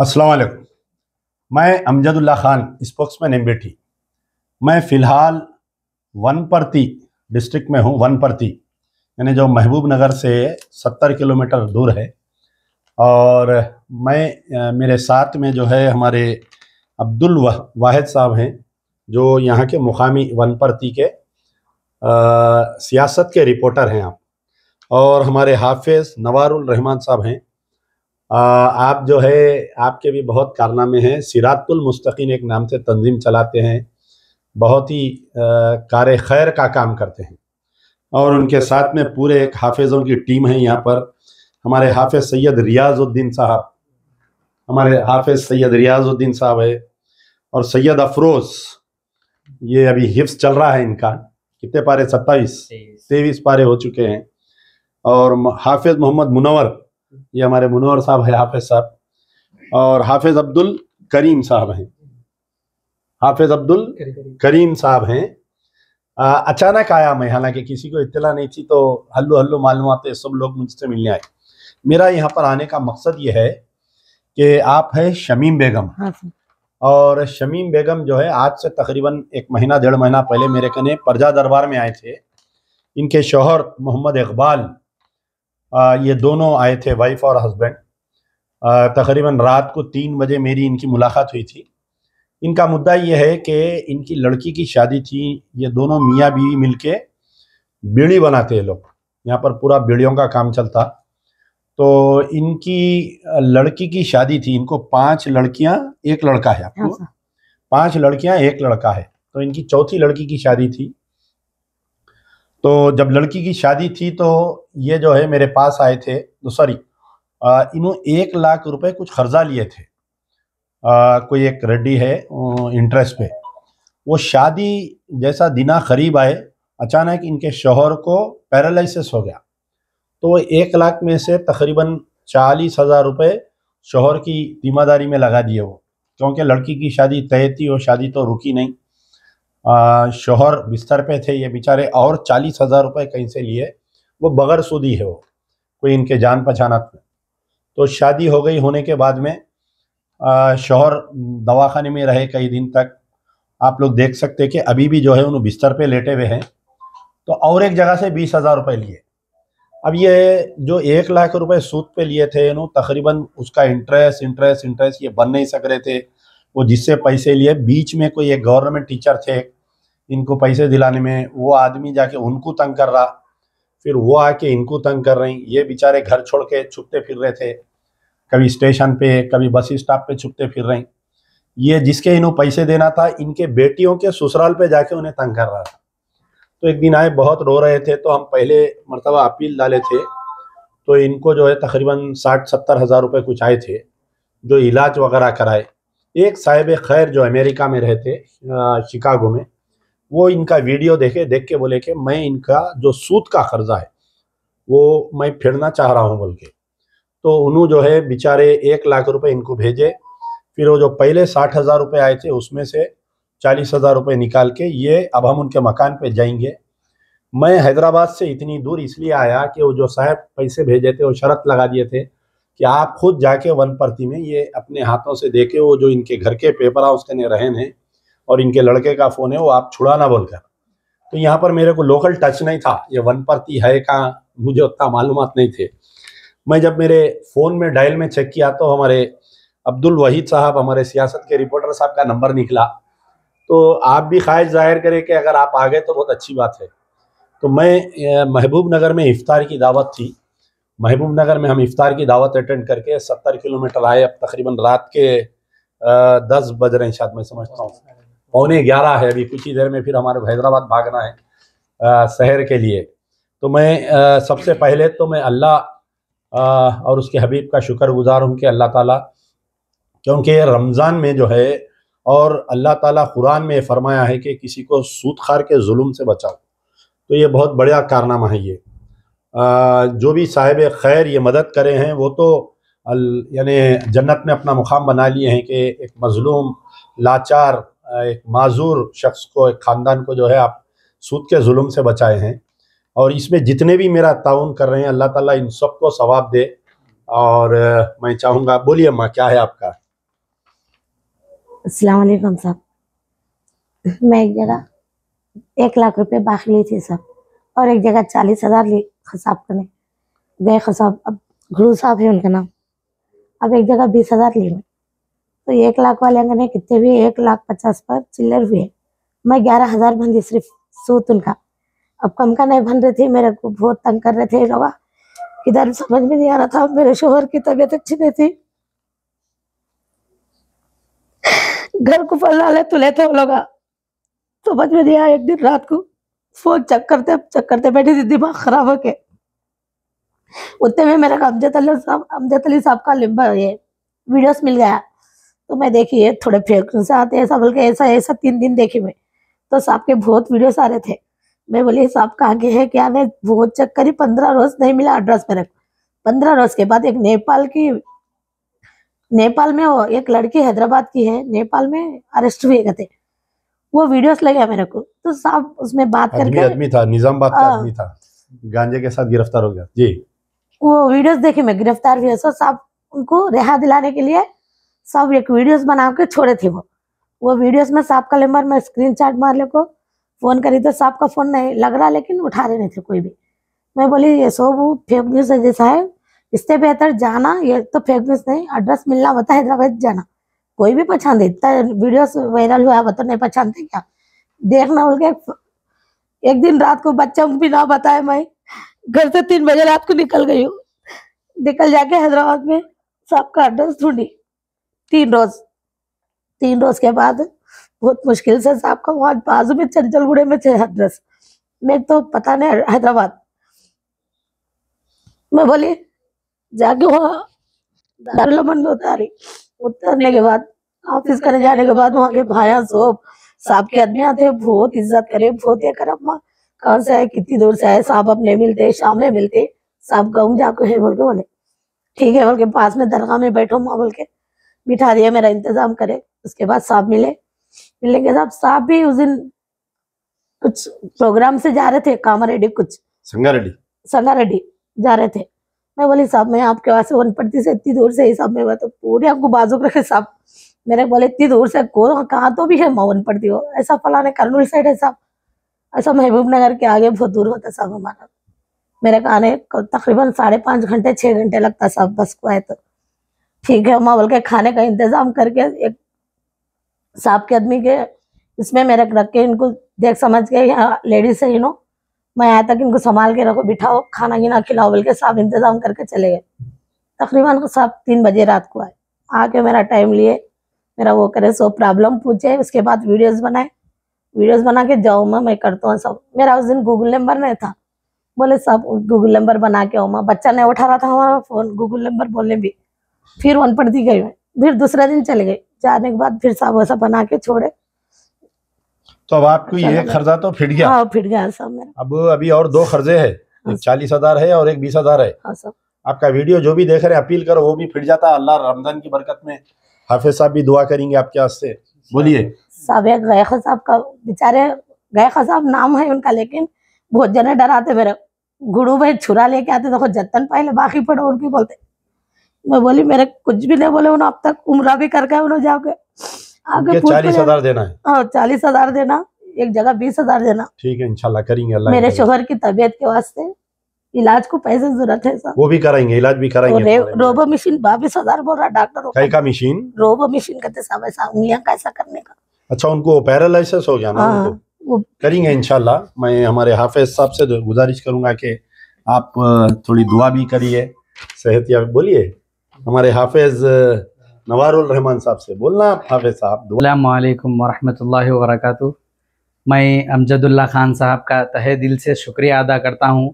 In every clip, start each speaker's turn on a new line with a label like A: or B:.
A: अस्सलाम वालेकुम। मैं अमजदुल्ला खान, स्पोक्समैन एमबीटी। मैं फ़िलहाल वनपर्ती डिस्ट्रिक्ट में हूँ। वनपर्ती यानी जो महबूब नगर से 70 किलोमीटर दूर है। और मैं मेरे साथ में जो है हमारे अब्दुल वाहिद साहब हैं, जो यहाँ के मुकामी वनपर्ती के सियासत के रिपोर्टर हैं आप। और हमारे हाफिज़ नवारुल रहमान साहब हैं। आप जो है आपके भी बहुत कारनामे हैं। सिरातुल मुस्तकीम एक नाम से तंजीम चलाते हैं, बहुत ही कार खैर का काम करते हैं। और उनके साथ में पूरे एक हाफिज़ों की टीम है यहाँ पर। हमारे हाफिज़ सैयद रियाजुद्दीन साहब, है। और सैयद अफरोज़, ये अभी हिफ्स चल रहा है इनका। कितने पारे? 23 पारे हो चुके हैं। और हाफिज़ मोहम्मद मुनव्वर, ये हमारे मुनव्वर साहब है, हाफिज़ साहब। और हाफिज़ अब्दुल करीम साहब हैं। अचानक आया मैं, हालांकि किसी को इत्तला नहीं थी, तो हल्लू हल्लू मालूम आते सब लोग मुझसे मिलने आए। मेरा यहाँ पर आने का मकसद ये है कि आप है शमीम बेगम। और शमीम बेगम जो है आज से तकरीबन 1-1.5 महीना पहले मेरे कने प्रजा दरबार में आए थे। इनके शौहर मोहम्मद इकबाल, ये दोनों आए थे, वाइफ और हस्बैंड। तकरीबन रात को 3 बजे मेरी इनकी मुलाकात हुई थी। इनका मुद्दा ये है कि इनकी लड़की की शादी थी। ये दोनों मियाँ बीवी मिलके बीड़ी बनाते हैं लोग, यहाँ पर पूरा बीड़ियों का काम चलता। तो इनकी लड़की की शादी थी। इनको 5 लड़कियाँ 1 लड़का है। आपको 5 लड़कियाँ 1 लड़का है, तो इनकी चौथी लड़की की शादी थी। तो जब लड़की की शादी थी तो ये जो है मेरे पास आए थे। तो सॉरी, इन्होंने 1 लाख रुपए कुछ कर्जा लिए थे। कोई एक रेड्डी है इंटरेस्ट पे। वो शादी जैसा दिना करीब आए, अचानक इनके शौहर को पैरालिसिस हो गया। तो 1 लाख में से तकरीबन 40,000 रुपये शौहर की जिम्मेदारी में लगा दिए वो, क्योंकि लड़की की शादी तय थी, वो शादी तो रुकी नहीं। शौहर बिस्तर पे थे ये बेचारे, और 40,000 रुपये कहीं से लिए। वो बगैर सूदी है, वो कोई इनके जान पहचानत में। तो शादी हो गई, होने के बाद में शौहर दवाखाने में रहे कई दिन तक। आप लोग देख सकते हैं कि अभी भी जो है उन्होंने बिस्तर पे लेटे हुए हैं। तो और एक जगह से 20,000 रुपये लिए। अब ये जो 1 लाख रुपए सूद पे लिए थे इन्होंने, तकरीबन उसका इंटरेस्ट ये बन नहीं सक रहे थे। वो जिससे पैसे लिए, बीच में कोई एक गवर्नमेंट टीचर थे, इनको पैसे दिलाने में वो आदमी जाके उनको तंग कर रहा, फिर वो आके इनको तंग कर रही। ये बेचारे घर छोड़ के छुपते फिर रहे थे, कभी स्टेशन पे, कभी बस स्टॉप पे छुपते फिर रही। ये जिसके इन्हों पैसे देना था, इनके बेटियों के ससुराल पे जाके उन्हें तंग कर रहा था। तो एक दिन आए, बहुत रो रहे थे, तो हम पहले मरतबा अपील डाले थे। तो इनको जो है तकरीबन 60-70 हज़ार रुपये कुछ आए थे, जो इलाज वगैरह कराए। एक साहिब खैर जो अमेरिका में रहते, शिकागो में, वो इनका वीडियो देख के बोले कि मैं इनका जो सूद का कर्जा है वो मैं फिरना चाह रहा हूँ बोल के। तो उन्होंने जो है बेचारे 1 लाख रुपए इनको भेजे। फिर वो जो पहले 60,000 रुपये आए थे उसमें से 40,000 रुपये निकाल के ये अब हम उनके मकान पे जाएंगे। मैं हैदराबाद से इतनी दूर इसलिए आया कि वो जो साहब पैसे भेजे थे वो शर्त लगा दिए थे कि आप खुद जाके वनपर्ती में ये अपने हाथों से देके, वो जो इनके घर के पेपर हाउस के रहन है और इनके लड़के का फ़ोन है, वो आप छुड़ाना बोलकर। तो यहाँ पर मेरे को लोकल टच नहीं था, ये वनपर्ती है कहाँ मुझे उतना मालूमात नहीं थे। मैं जब मेरे फ़ोन में डायल में चेक किया तो हमारे अब्दुल वहीद साहब, हमारे सियासत के रिपोर्टर साहब का नंबर निकला। तो आप भी ख्वाहिश जाहिर करें कि अगर आप आ गए तो बहुत अच्छी बात है। तो मैं महबूब नगर में इफ्तार की दावत थी। महबूब नगर में हम इफ्तार की दावत अटेंड करके 70 किलोमीटर आए। अब तकरीबन रात के 10 बज रहे हैं शायद, मैं समझता हूँ 11:15 है। अभी कुछ ही देर में फिर हमारे हैदराबाद भागना है शहर के लिए। तो मैं सबसे पहले तो मैं अल्लाह और उसके हबीब का शुक्रगुजार हूँ कि अल्लाह ताला, क्योंकि रमज़ान में जो है, और अल्लाह ताला कुरान में फरमाया है कि किसी को सूदखार के जुल्म से बचाओ। तो ये बहुत बड़ा कारनामा है। ये जो भी साहिब खैर ये मदद करे हैं, वो तो यानी जन्नत में अपना मुकाम बना लिए हैं कि एक मजलूम, लाचार, एक माजूर शख्स को, एक ख़ानदान को जो है आप सूद के जुल्म से बचाए हैं। और इसमें जितने भी मेरा ताउन कर रहे हैं, अल्लाह ताला इन सबको सवाब दे। और मैं चाहूँगा, बोलिए अम्मा क्या है आपका?
B: अस्सलाम वालेकुम साहब। मैं एक जगह 1 लाख रुपए बाकी ली थी साहब, और एक जगह 40,000 ली खसाब करने गए खसाब, अब गुरु साहब है उनका नाम। अब एक जगह 20,000 ली मैं, तो 1 लाख वाले ने कितने भी 1,50,000 पर चिल्लर हुए। मैं 11,000 बन दी सिर्फ सूत उनका। अब कम का नहीं बन रहे थे, मेरे को बहुत तंग कर रहे थे लोग, किधर समझ में नहीं आ रहा था। मेरे शोहर की तबीयत अच्छी नहीं थी, घर को पल्ला ले तुले थे वो लोग, समझ में नहीं आया। एक दिन रात को फोन चेक करते बैठी थी, दिमाग खराब होके। उतने में मेरा अमजद अली साहब का ये वीडियोस मिल गया, तो मैं देखी ये थोड़े फेक से आते हैं ऐसा बोल के, ऐसा 3 दिन देखी मैं, तो साहब के बहुत वीडियोस आ रहे थे। मैं बोली साहब कहाँ के है क्या नहीं, बहुत चेक करी, 15 रोज नहीं मिला एड्रेस मेरे को। 15 रोज के बाद एक नेपाल में वो एक लड़की हैदराबाद की है, नेपाल में अरेस्ट हुए थे, वो वीडियोस लगे मेरे को। तो साहब उसमें बात करके,
A: आदमी था, निजामाबाद का आदमी था, गांजे के साथ गिरफ्तार हो गया जी। वो
B: वीडियोस देखे मैं, गिरफ्तार हुए। सो साहब उनको रिहा दिलाने के लिए सब एक वीडियोस बना के छोड़े थे। वो वीडियोस में साहब का नंबर में स्क्रीनशॉट मार ले को फोन करी, तो साहब का फोन नहीं लग रहा, लेकिन उठा रहे नहीं थे कोई भी। मैं बोली ये सब फेक न्यूज जैसा है, इससे बेहतर जाना, ये तो फेक न्यूज नहीं, एड्रेस मिलना होता है हैदराबाद जाना, कोई भी पहचान दे। इतना वीडियोस वायरल हुआ है तो नहीं पहचानते क्या, देखना बोल के। एक दिन रात को बच्चा भी ना बताए, मैं घर से 3 बजे रात को निकल गई हूँ। निकल जाके हैदराबाद में साहब का एड्रेस ढूंढी। 3 रोज के बाद बहुत मुश्किल से साहब का वहां बाजू में चंचलगुड़े में थे एड्रेस, मैं तो पता नहीं हैदराबाद। मैं बोली जाके वहाँ दारुलमन में उतरने के बाद ऑफिस करने जाने के बाद वहाँ के भाया साहब के आदमी आते, बहुत इज्जत करे, बहुत ये करे, कहाँ से आए, कितनी दूर से आए, साहब अपने मिलते, शाम में मिलते, साहब गाँव जाके है बोल के, बोले ठीक है बोल के, पास में दरगाह में बैठो माँ बोल के बिठा दिया, मेरा इंतजाम करे। उसके बाद साहब मिलने के साहब भी उस दिन कुछ प्रोग्राम से जा रहे थे, कामारेड्डी कुछ संगारेड्डी जा रहे थे। मैं बोली साहब मैं आपके वहां से 1 से इतनी दूर से ही, साहब मैं तो पूरे आपको बाजू रखे साहब, मेरे बोले इतनी दूर से कहाँ तो भी है 1 हो, ऐसा फलाने कर्नूल साइड है साहब, ऐसा महबूब नगर के आगे बहुत दूर होता साहब हमारा। मेरे आने तकरीबन 5.5 घंटे 6 घंटे लगता साहब बस को आए तो। ठीक है अम्मा बोल के खाने का इंतजाम करके एक साहब के आदमी के इसमें मेरे रख के, इनको देख समझ के यहाँ लेडीज है मैं आया तक इनको संभाल के रखो, बिठाओ, खाना गिना खिलाओ बोल के साहब इंतजाम करके चले गए। तकरीबन साहब 3 बजे रात को आए, आके मेरा टाइम लिए, मेरा वो करे, सो प्रॉब्लम पूछे, उसके बाद वीडियोस बना के जाओ मैं करता हूँ सब। मेरा उस दिन गूगल नंबर नहीं था, बोले साहब गूगल नंबर बना के आओ। माँ बच्चा नहीं उठा रहा था हमारा फोन, गूगल नंबर बोलने भी, फिर 1 पड़ती गई मैं, फिर दूसरा दिन चले गए। जाने के बाद फिर साहब वैसा बना के छोड़े।
A: तो अब आपको ये खर्चा तो फिट गया?
B: हाँ फिट गया सब मेरा।
A: अब अभी और 2 खर्चे है, एक 40,000 है और एक 20,000 है।
B: हाँ सब।
A: आपका वीडियो जो भी देख रहे हैं अपील करो, वो भी फिट जाता। अल्लाह रमजान की बरकत में हाफिज साहब भी दुआ करेंगे आपके वास्ते। बोलिए
B: साहब, एक गैखा साहब का बेचारे, गैखा साहब नाम है उनका, लेकिन बहुत जने डराते मेरे, गुड़ू भाई छुरा लेके आते, देखो जत्तन पहले बाकी पड़ो उनकी बोलते। मैं बोली मेरे कुछ भी नहीं बोले उन्होंने, अब तक उम्रा भी करके उन्होंने जाके आगे
A: 40,000 देना है।
B: हाँ 40,000 देना, एक जगह 20,000 देना।
A: ठीक है इंशाल्लाह करेंगे। अल्लाह
B: मेरे शोहर की तबीयत के वास्ते इलाज को पैसे जरूरत है सर,
A: वो भी कराएंगे, इलाज भी कराएंगे।
B: रोबो मशीन 22,000 बोल रहा डॉक्टर।
A: कई का मशीन?
B: रोबो मशीन कहते सब, ऐसा उंगलियां कैसा करने का।
A: अच्छा उनको पैरालिसिस हो गया ना? वो करेंगे इंशाल्लाह। मैं हमारे हाफिज साहब से गुजारिश करूंगा कि आप थोड़ी दुआ भी करिए, सेहत या बोलिए हमारे हाफिज नवारुल रहमान साहब से बोलना। हाफिज साहब
C: अस्सलाम वालेकुम वरहमतुल्लाहि वबरकातुहू। मैं अमजदुल्ला खान साहब का तहे दिल से शुक्रिया अदा करता हूँ।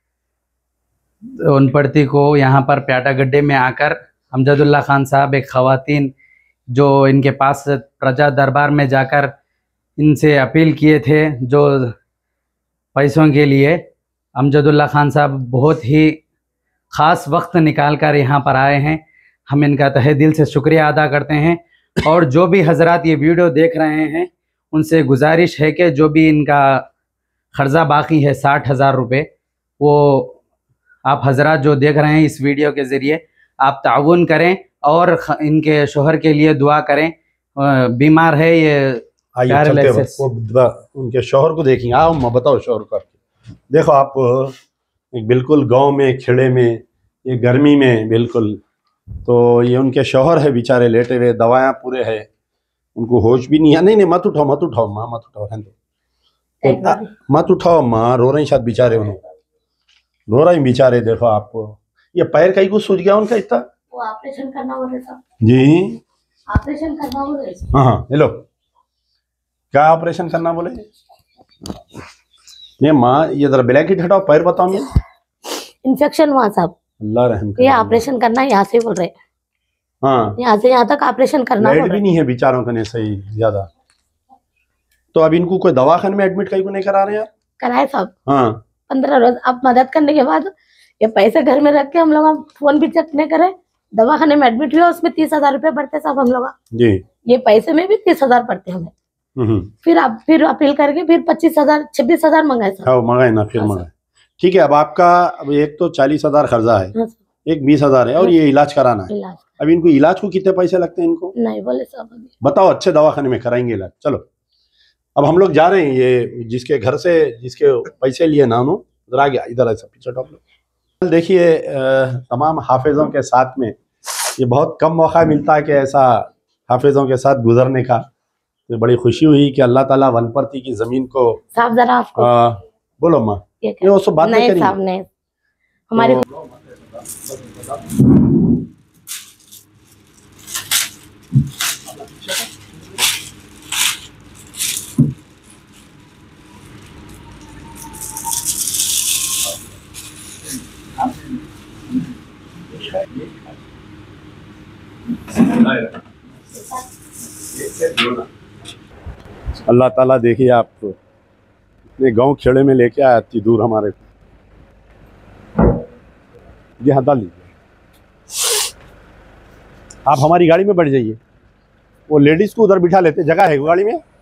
C: उनपड़ती को यहाँ पर प्याटा गड्ढे में आकर अमजदुल्ला खान साहब एक ख़वातीन जो इनके पास प्रजा दरबार में जाकर इनसे अपील किए थे जो पैसों के लिए, अमजदुल्ला खान साहब बहुत ही ख़ास वक्त निकाल कर यहाँ पर आए हैं। हम इनका तहे दिल से शुक्रिया अदा करते हैं। और जो भी हजरात ये वीडियो देख रहे हैं उनसे गुजारिश है कि जो भी इनका कर्जा बाकी है 60,000 रुपये, वो आप हजरात जो देख रहे हैं इस वीडियो के ज़रिए आप ताउन करें और इनके शोहर के लिए दुआ करें। बीमार है ये
A: आइए चलते हैं,
C: पैरालिसिस।
A: उनके शौहर को देखेंगे। आओ मैं बताओ शौहर को आपके। देखो आप एक बिल्कुल गांव में खेड़े में ये गर्मी में बिल्कुल, तो ये उनके शौहर है बेचारे लेटे हुए, दवाएं पूरे है, उनको होश भी नहीं है। नहीं नहीं मत उठाओ मत उठाओ माँ, मत उठाओ, रहने दो, मत उठाओ माँ, रो रही शायद बेचारे, उन्हें रो रही बेचारे। देखो आप ये पैर कहीं को सूज गया उनका इतना,
B: वो ऑपरेशन करना बोल रहे साहब।
A: जी
B: ऑपरेशन करना बोल रहे।
A: हाँ हाँ हेलो, क्या ऑपरेशन करना बोले? ये माँ ये जरा ब्लैकेट हटाओ, पैर बताओ मुझे।
B: इन्फेक्शन हुआ साहब,
A: अल्लाह रहम करे।
B: ये ऑपरेशन करना है, यहाँ से बोल रहे।
A: हाँ
B: यहाँ से यहाँ तक ऑपरेशन करना
A: लाइट
B: बोल
A: भी
B: रहे।
A: नहीं है बेचारों का नहीं सही ज्यादा। तो अब इनको कोई दवाखाने में एडमिट कहीं को नहीं करा रहे यार?
B: कराए साहब,
A: हाँ
B: 15 रोज अब मदद करने के बाद ये पैसे घर में रख के हम लोग फोन भी चेक नहीं करे, दवाखाने में एडमिट हुआ, उसमें 30,000 रुपए पड़ते साहब हम लोग।
A: जी
B: ये पैसे में भी 30,000 पड़ते हमें। फिर अपील करके फिर 25,000 26,000 मंगाए साहब।
A: हाँ मंगाए ना, फिर
B: हाँ,
A: मंगाए। ठीक है, अब आपका अब एक तो 40,000 खर्चा है,
B: हाँ,
A: एक 20,000 है, और ये इलाज कराना है।
B: इलाज
A: अब इनको इलाज को कितने पैसे लगते हैं इनको?
B: नहीं बोले साहब अभी।
A: बताओ, अच्छे दवाखाने में कराएंगे इलाज। चलो अब हम लोग जा रहे हैं, ये जिसके घर से जिसके पैसे लिए ना उन्होंने, इधर आ गया, इधर ऐसा पीछे टॉप लोग। देखिए तमाम हाफिजों के साथ में ये बहुत कम मौका मिलता है कि ऐसा हाफिजों के साथ गुजरने का। तो बड़ी खुशी हुई कि अल्लाह ताला वनपर्ती की जमीन को
B: साहब जरा आपको
A: बोलो माँ, ये वो सब बात
B: नहीं
A: करेंगे।
B: साहब नहीं, हमारी
A: अल्लाह ताला देखिए आप अपने गांव खेड़े में लेके आया इतनी दूर हमारे को। ये हाथ डाल लीजिए, आप हमारी गाड़ी में बैठ जाइए, वो लेडीज को उधर बिठा लेते, जगह है गाड़ी में।